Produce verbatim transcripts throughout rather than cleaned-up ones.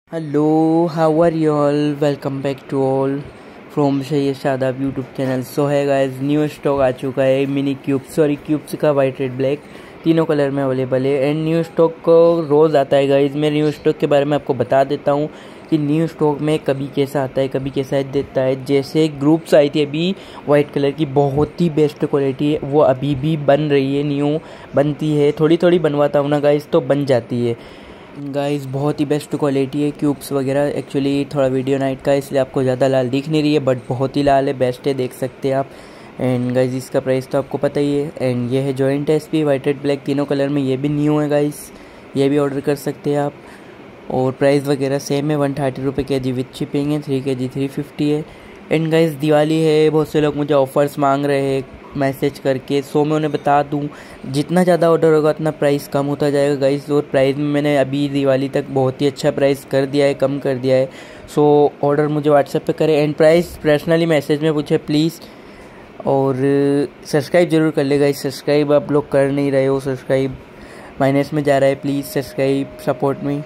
Hello, how are you all? Welcome back to all from सही Shadab YouTube channel. सो है guys, new stock आ चुका है मिनी क्यूब, सॉरी क्यूब्स का white red black तीनों colour में अवेलेबल है। एंड न्यू स्टॉक को रोज़ आता है गाइस। मैं न्यू स्टॉक के बारे में आपको बता देता हूँ कि न्यू स्टॉक में कभी कैसा आता है, कभी कैसा देता है। जैसे ग्रुप्स आई थी अभी वाइट कलर की, बहुत ही बेस्ट क्वालिटी है, वो अभी भी बन रही है, न्यू बनती है। थोड़ी थोड़ी बनवाता हूँ ना गाइस, तो बन जाती है गाइस। बहुत ही बेस्ट क्वालिटी है क्यूब्स वगैरह। एक्चुअली थोड़ा वीडियो नाइट का, इसलिए आपको ज़्यादा लाल दिख नहीं रही है, बट बहुत ही लाल है, बेस्ट है, देख सकते हैं आप। एंड गाइस इसका प्राइस तो आपको पता ही है। एंड ये है joint S P white red black तीनों कलर में, ये भी न्यू है गाइस, ये भी ऑर्डर कर सकते हैं आप। और प्राइस वगैरह सेम है, वन थर्टी रुपये के जी विथ शिपिंग है, three K G three fifty है। एंड गाइस दिवाली है, बहुत से लोग मुझे ऑफर्स मांग रहे हैं मैसेज करके, सो मैं उन्हें बता दूं जितना ज़्यादा ऑर्डर होगा उतना प्राइस कम होता जाएगा गाइस। और प्राइस में मैंने अभी दिवाली तक बहुत ही अच्छा प्राइस कर दिया है, कम कर दिया है। सो ऑर्डर मुझे व्हाट्सएप पे करें एंड प्राइस पर्सनली मैसेज में पूछे प्लीज़। और सब्सक्राइब जरूर कर ले गाइस, सब्सक्राइब आप लोग कर नहीं रहे हो, सब्सक्राइब माइनस में जा रहा है, please subscribe support me.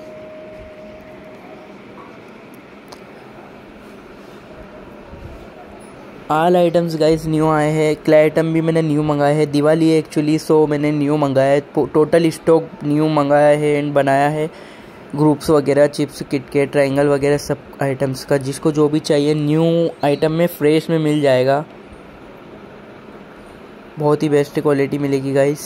All items guys new आए हैं, क्ले आइटम भी मैंने न्यू मंगाया है, दिवाली है एक्चुअली, सो मैंने न्यू मंगाया है। टोटल स्टॉक न्यू मंगाया है एंड बनाया है। ग्रुप्स वगैरह, चिप्स, किटकेट, ट्रायंगल वगैरह सब आइटम्स का जिसको जो भी चाहिए न्यू आइटम में फ्रेश में मिल जाएगा। बहुत ही बेस्ट क्वालिटी मिलेगी गाइस।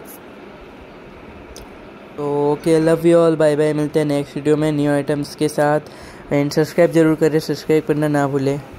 तो okay, love you all, bye bye, मिलते हैं नेक्स्ट वीडियो में न्यू आइटम्स के साथ। एंड सब्सक्राइब जरूर करें, सब्सक्राइब करना ना भूलें।